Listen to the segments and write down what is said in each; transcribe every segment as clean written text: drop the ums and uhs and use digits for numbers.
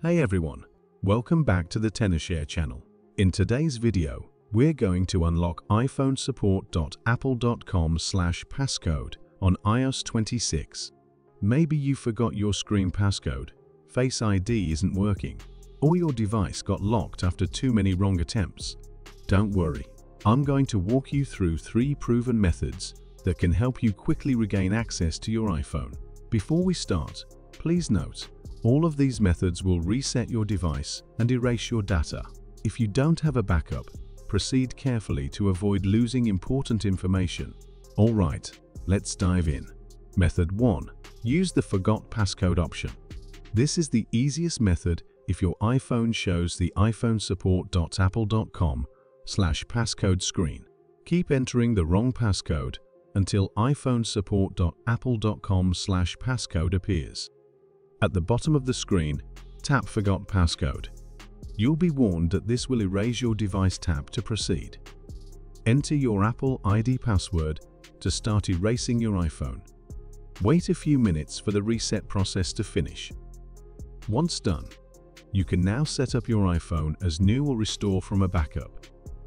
Hey everyone, welcome back to the Tenorshare channel. In today's video, we're going to unlock iPhone support.apple.com/passcode on iOS 26. Maybe you forgot your screen passcode, Face ID isn't working, or your device got locked after too many wrong attempts. Don't worry, I'm going to walk you through 3 proven methods that can help you quickly regain access to your iPhone. Before we start, please note, all of these methods will reset your device and erase your data. If you don't have a backup, proceed carefully to avoid losing important information. Alright, let's dive in. Method 1. Use the Forgot Passcode option. This is the easiest method if your iPhone shows the iPhone support.apple.com/passcode screen. Keep entering the wrong passcode until iPhone support.apple.com/passcode appears. At the bottom of the screen, tap Forgot Passcode. You'll be warned that this will erase your device. Tap to proceed. Enter your Apple ID password to start erasing your iPhone. Wait a few minutes for the reset process to finish. Once done, you can now set up your iPhone as new or restore from a backup.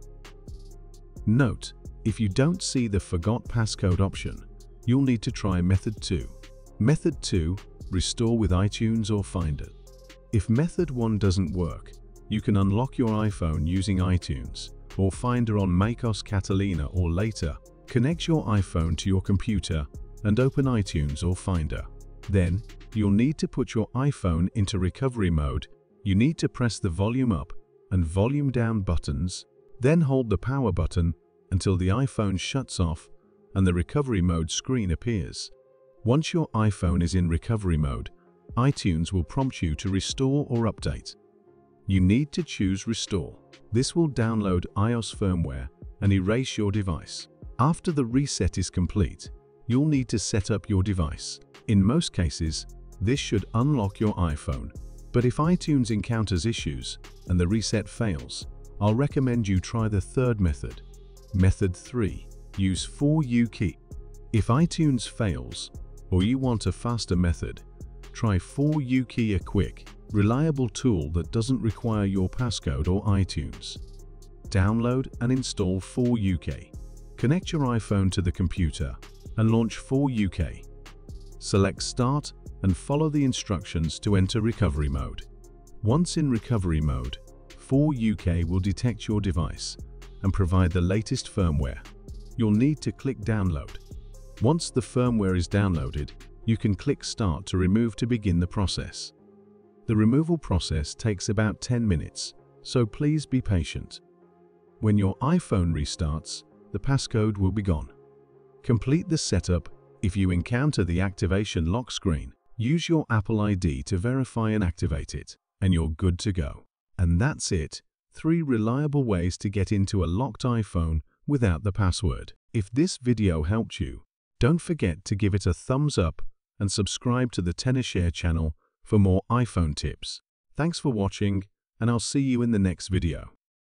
Note, if you don't see the Forgot Passcode option, you'll need to try Method 2. Method 2. Restore with iTunes or Finder. If Method 1 doesn't work, you can unlock your iPhone using iTunes or Finder on macOS Catalina or later. Connect your iPhone to your computer and open iTunes or Finder. Then, you'll need to put your iPhone into recovery mode. You need to press the volume up and volume down buttons, then hold the power button until the iPhone shuts off and the recovery mode screen appears. Once your iPhone is in recovery mode, iTunes will prompt you to restore or update. You need to choose Restore. This will download iOS firmware and erase your device. After the reset is complete, you'll need to set up your device. In most cases, this should unlock your iPhone. But if iTunes encounters issues and the reset fails, I'll recommend you try the third method. Method 3. Use For You key. If iTunes fails, or you want a faster method, try For You key, a quick, reliable tool that doesn't require your passcode or iTunes. Download and install For You key. Connect your iPhone to the computer and launch For You key. Select Start and follow the instructions to enter recovery mode. Once in recovery mode, For You key will detect your device and provide the latest firmware. You'll need to click Download. Once the firmware is downloaded, you can click Start to remove to begin the process. The removal process takes about 10 minutes, so please be patient. When your iPhone restarts, the passcode will be gone. Complete the setup. If you encounter the activation lock screen, use your Apple ID to verify and activate it, and you're good to go. And that's it. 3 reliable ways to get into a locked iPhone without the password. If this video helped you, don't forget to give it a thumbs up and subscribe to the Tenorshare channel for more iPhone tips. Thanks for watching, and I'll see you in the next video.